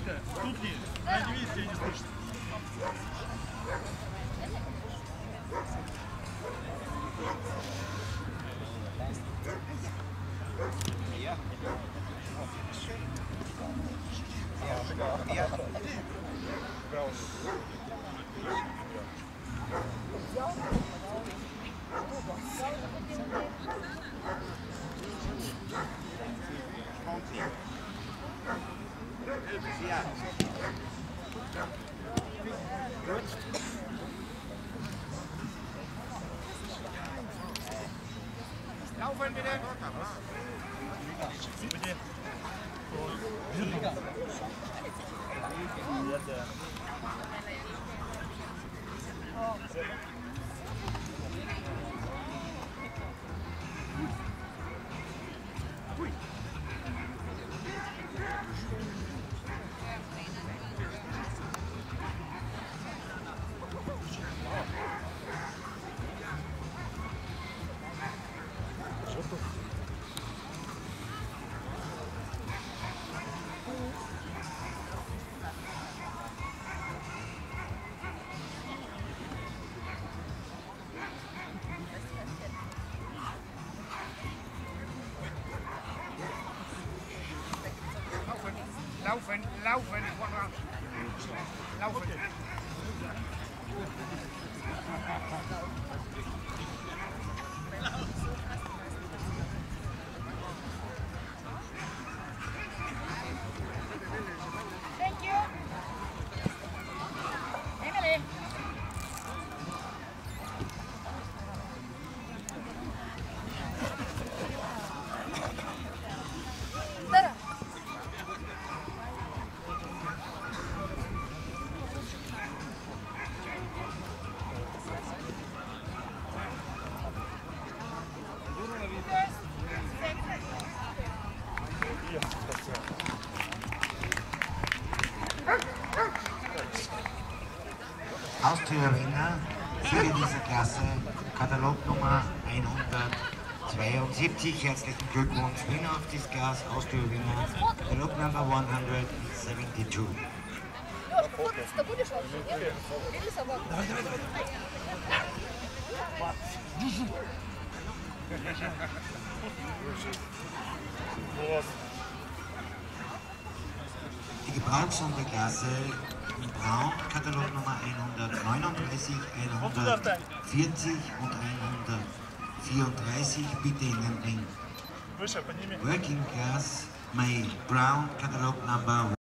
Витя, ступни, на невесте не слышно. Laufen bitte! Laufen, laufen, laufen. Thank you. Emily. Tara. Haustürwinner für diese Klasse, Katalognummer 172. Herzlichen Glückwunsch, Winner of this class, Haustürwinner, Katalog number 172. Фотаться-то будешь вообще? Нет? Бери собаку. Die Gebrauchsunterklasse in Braun, Katalognummer 139, 140 und 134, bitte in den Ring. Working Class May, Brown, Katalog number